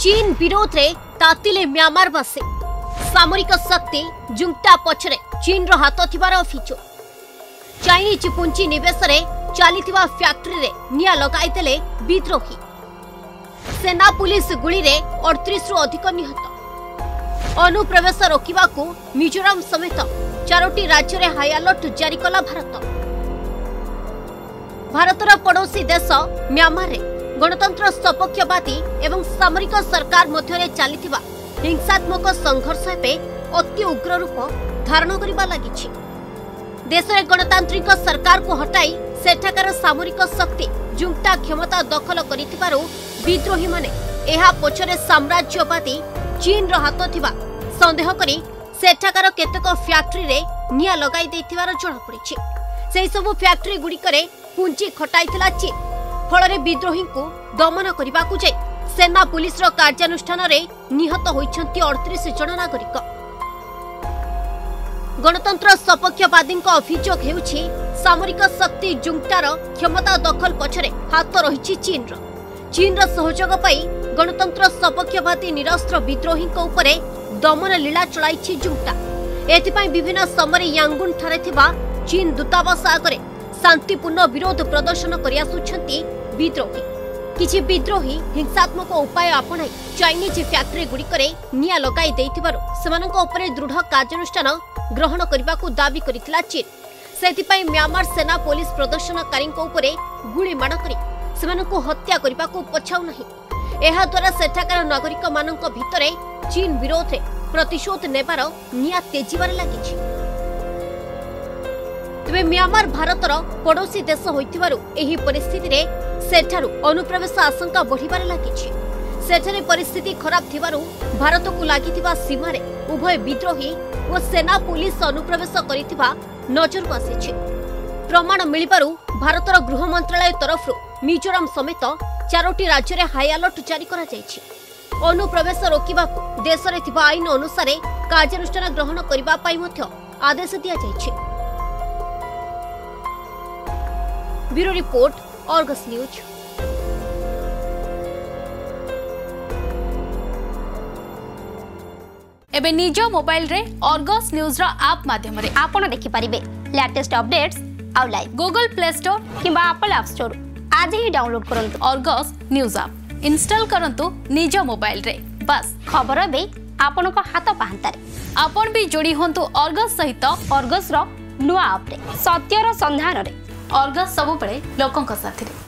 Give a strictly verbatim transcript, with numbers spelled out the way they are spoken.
चीन विरोध रे तातिले म्यांमारवासी सामरिक शक्ति जुंक्टा पछरे चीन रो हाथ थिबार अभियोग। चाइनीज पुंजी निवेश रे चलीथिबा फैक्ट्री रे निया लगाई देले विद्रोही। सेना पुलिस गुली रे अड़तीस रु अधिक निहत। अनुप्रवेश रोकिबाकू मिजोराम समेत चारोटी राज्य रे हाई अलर्ट जारी कला भारत। भारतर पड़ोसी देश म्यांमार रे गणतंत्र सपक्षवादी एवं सामरिक सरकार मध्य चलीथिबा हिंसात्मक संघर्ष एबे अति उग्र रूप धारण करबा लागिछि। देश में गणतांत्रिक सरकार को हटाई सेठाकार सामरिक शक्ति जुंक्टा क्षमता दखल करिथिबारु विद्रोही माने एहा पछरे साम्राज्यवादी चीन रो हाथ थिबा संदेह करी सेठाकार केतक फैक्ट्री रे निया लगाई देथिबार जणा पड़िछि। सेही सब फैक्ट्री गुड़िकरे पुंजी खटाइथिला चीन। फल विद्रोही को दमन करने को जाई सेना पुलिस रो कार्यानुष्ठान रे निहत होइछंती अड़तीस जन नागरिक। गणतंत्र सपक्षवादी अभियोग हेउछि सामरिक शक्ति जुंक्टार क्षमता दखल पछरे हाथ रहिछि चीन रो। चीन रो सहयोग पाई गणतंत्र सपक्षवादी निरस्त्र विद्रोही उपरे दमन लीला चलाइछि जुंक्टा। एथिपाई विभिन्न समय यांगुन ठारे थिबा चीन दूतावास आगरे शांतिपूर्ण विरोध प्रदर्शन करि आसुछंती विद्रोही। किछि विद्रोही हिंसात्मक उपाय अपनाई चाइनीज फैक्ट्री गुड़िकरे निया लगाई देथिबारु सेमानक उपरे दृढ़ कार्यानुष्ठान ग्रहण करबाकू दाबी करितला चीन। सेथिपाई म्यांमार सेना पुलिस प्रदर्शनकारी उपरे गुली माड़ करी सेमानकू हत्या करबाकू पछाउ नाही। एहा द्वारा सेठाकार नागरिक मानक भितरे चीन विरोध रे प्रतिशोध नेबार निया तेजीबार लागिछि। तेबे म्यांमार भारतर पड़ोसी देश होइथिबारु एही परिस्थिति रे सेठारु अनुप्रवेश आशंका बढ़िबार लागिछि। सेठारे परिस्थिति खराब थिबारु भारत को लागिथिबा सीमा रे उभय विद्रोही और सेना पुलिस अनुप्रवेश करिथिबा नजर आसिछि। प्रमाण मिलिबारु भारतर गृह मंत्रालय तरफरु मिजोराम समेत चारोटी राज्य रे हाई अलर्ट जारी करा जायछि। अनुप्रवेश रोकिबाकू देश रे थिबा आईन अनुसार कार्यानुष्ठान ग्रहण करिबा पई मध्य आदेश दिया जायछि। Bureau report Argus news. एबे निज मोबाइल रे ऑर्गस न्यूज रो ऐप माध्यम रे आपण देखि परिबे लेटेस्ट अपडेट्स आउ लाइव गूगल प्ले स्टोर किबा एप्पल ऐप स्टोर आज ही डाउनलोड करंतु ऑर्गस न्यूज ऐप इंस्टॉल करंतु निज मोबाइल रे। बस खबर बे आपण को हाथ पाहंतारे आपण भी जोड़ी होंतु ऑर्गस सहित ऑर्गस रो नुआ ऐप रे सत्यर संधान रे ऑर्गस सब बळे लोकंक साथी रे।